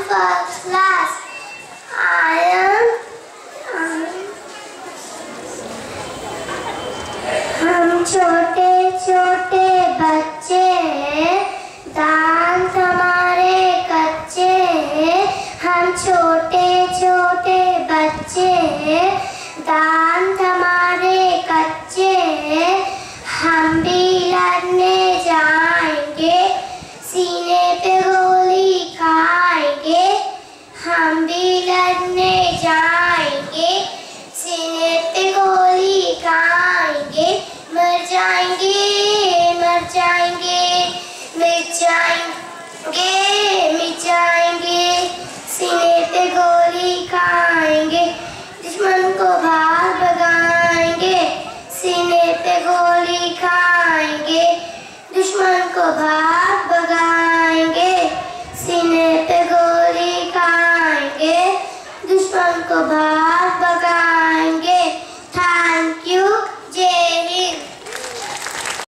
first class. हम छोटे छोटे बच्चे हैं, दांत हमारे कच्चे हैं। हम छोटे छोटे बच्चे हैं, दांत हमारे कच्चे हैं। हम भी लड़ने जाएंगे, सीने पे गोली खाएंगे। हम भी लड़ने जाएंगे, सीने पे गोली खाएंगे। मर जाएंगे, मर जाएंगे, मिट जाएंगे, मिट जाएंगे। सीने पे गोली खाएंगे, दुश्मन को भाग भगाएंगे। सीने पे गोली खाएंगे, दुश्मन को भाग भगाएंगे। सीने पे गोली खाएंगे, दुश्मन को भाग